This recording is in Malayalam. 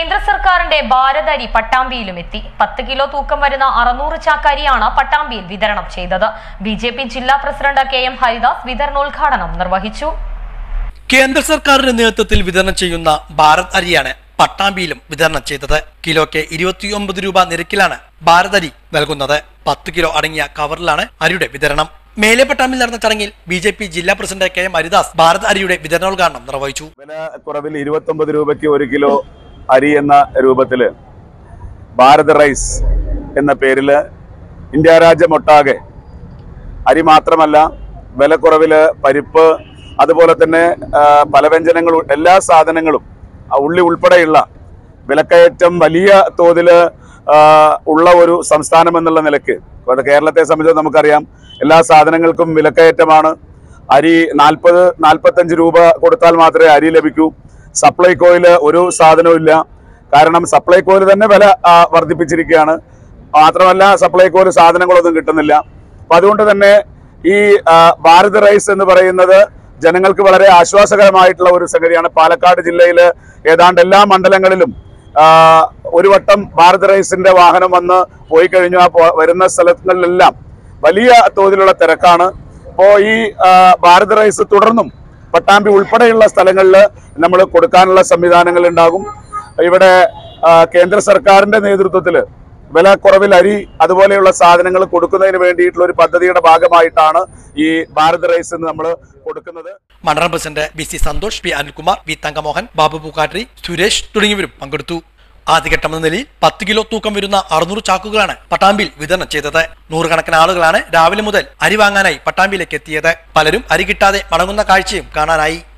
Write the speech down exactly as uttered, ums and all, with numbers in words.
കേന്ദ്ര സർക്കാരിന്റെ ഭാരത് അരി പട്ടാമ്പിയിലും എത്തി. പത്ത് കിലോ തൂക്കം വരുന്ന അറുന്നൂറ് ചാക്കരിയാണ് പട്ടാമ്പിയിൽ വിതരണം ചെയ്തത്. ബി ജെ പി ജില്ലാ പ്രസിഡന്റ് കെ എം ഹരിദാസ് വിതരണോദ്ഘാടനം നിർവഹിച്ചു. കേന്ദ്ര സർക്കാരിന്റെ നേതൃത്വത്തിൽ വിതരണം ചെയ്യുന്ന ഭാരത് അരിയാണ് പട്ടാമ്പിയിലും വിതരണം ചെയ്തത്. കിലോയ്ക്ക് ഇരുപത്തിയൊമ്പത് രൂപ നിരക്കിലാണ് ഭാരത് അരി നൽകുന്നത്. പത്ത് കിലോ അടങ്ങിയ കവറിലാണ് അരിയുടെ വിതരണം. മേലെ പട്ടാമ്പിൽ നടന്ന ചടങ്ങിൽ ബി ജെ പി ജില്ലാ president K M Haridas Bharat അരിയുടെ വിതരണോദ്ഘാടനം നിർവഹിച്ചു. വില കുറവിൽ ഇരുപത്തൊമ്പത് രൂപയ്ക്ക് ഒരു കിലോ അരി എന്ന രൂപത്തില് ഭാരത് റൈസ് എന്ന പേരില് ഇന്ത്യ രാജ്യമൊട്ടാകെ അരി മാത്രമല്ല വില കുറവില് പരിപ്പ്, അതുപോലെ തന്നെ പലവ്യഞ്ജനങ്ങൾ, എല്ലാ സാധനങ്ങളും ഉള്ളി ഉൾപ്പെടെയുള്ള വിലക്കയറ്റം വലിയ തോതില് ഉള്ള ഒരു സംസ്ഥാനം എന്നുള്ള നിലയ്ക്ക് കേരളത്തെ സംബന്ധിച്ച് നമുക്കറിയാം, എല്ലാ സാധനങ്ങൾക്കും വിലക്കയറ്റമാണ്. അരി നാൽപ്പത് നാൽപ്പത്തഞ്ച് രൂപ കൊടുത്താൽ മാത്രമേ അരി ലഭിക്കൂ. സപ്ലൈകോയിൽ ഒരു സാധനവും ഇല്ല. കാരണം സപ്ലൈകോയിൽ തന്നെ വില വർദ്ധിപ്പിച്ചിരിക്കുകയാണ്. മാത്രമല്ല സപ്ലൈകോയിൽ സാധനങ്ങളൊന്നും കിട്ടുന്നില്ല. അപ്പം അതുകൊണ്ട് തന്നെ ഈ ഭാരത് റൈസ് എന്ന് പറയുന്നത് ജനങ്ങൾക്ക് വളരെ ആശ്വാസകരമായിട്ടുള്ള ഒരു സംഗതിയാണ്. പാലക്കാട് ജില്ലയിൽ ഏതാണ്ട് എല്ലാ മണ്ഡലങ്ങളിലും ഒരു വട്ടം ഭാരത് റൈസിന്റെ വാഹനം വന്ന് പോയി കഴിഞ്ഞു. ആ വരുന്ന സ്ഥലങ്ങളിലെല്ലാം വലിയ തോതിലുള്ള തിരക്കാണ്. അപ്പോൾ ഈ ഭാരത് റൈസ് തുടർന്നും പട്ടാമ്പി ഉൾപ്പെടെയുള്ള സ്ഥലങ്ങളിൽ നമ്മൾ കൊടുക്കാനുള്ള സംവിധാനങ്ങൾ ഉണ്ടാകും. ഇവിടെ കേന്ദ്ര സർക്കാരിന്റെ നേതൃത്വത്തിൽ വില കുറവിൽ അരി അതുപോലെയുള്ള സാധനങ്ങൾ കൊടുക്കുന്നതിന് വേണ്ടിയിട്ടുള്ള ഒരു പദ്ധതിയുടെ ഭാഗമായിട്ടാണ് ഈ ഭാരത് റൈസ് നമ്മൾ കൊടുക്കുന്നത്. മണ്ഡലം president B C Santhosh, P Anilkumar, V Thankamohan, Babu Pookkattri, Suresh തുടങ്ങിയവരും പങ്കെടുത്തു. ആദ്യഘട്ടം എന്ന നിലയിൽ പത്ത് കിലോ തൂക്കം വരുന്ന അറുന്നൂറ് ചാക്കുകളാണ് പട്ടാമ്പിയിൽ വിതരണം ചെയ്തത്. നൂറുകണക്കിന് ആളുകളാണ് രാവിലെ മുതൽ അരി വാങ്ങാനായി പട്ടാമ്പിയിലേക്ക് എത്തിയത്. പലരും അരി കിട്ടാതെ മടങ്ങുന്ന കാഴ്ചയും കാണാനായി.